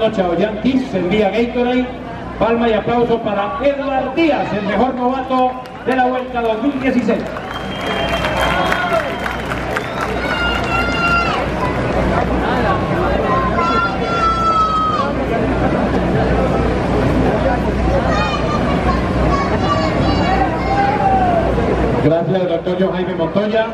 noche a Ollán Kiss, se envía Gatorade. Palma y aplauso para Edward Díaz, el mejor novato de la Vuelta 2016. Gracias al doctor John Jaime Montoya.